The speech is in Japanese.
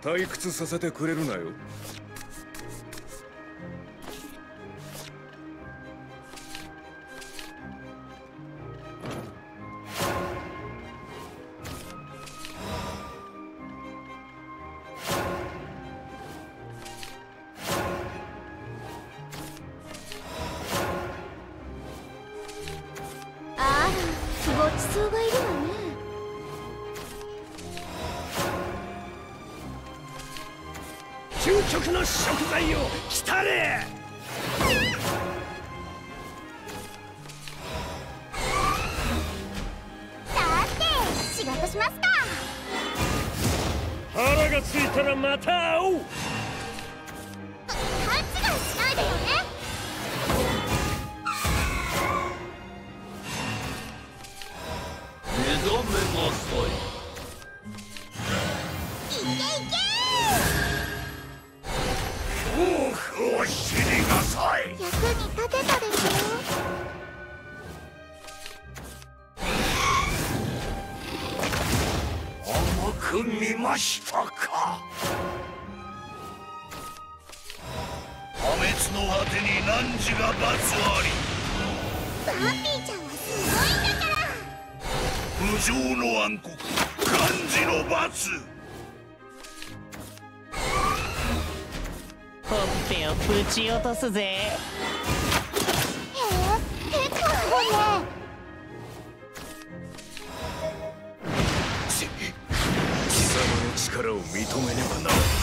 退屈させてくれるなよ。 ごちそうがいるわね。 究極の食材を来たれ。 さて仕事しますか。 腹がついたらまた会おう。 勘違いしないでよね。 目覚めなさい。 いけいけ。 恐怖を知りなさい。 役に立てたですよ。 甘く見ましたか。破滅の果てに汝が罰あり。 バンビーちゃんはすごいんだから。 無情の暗黒、漢字の罰。 ほっぺをぶち落とすぜ。 へえ、結構あるね。 貴様の力を認めねばな。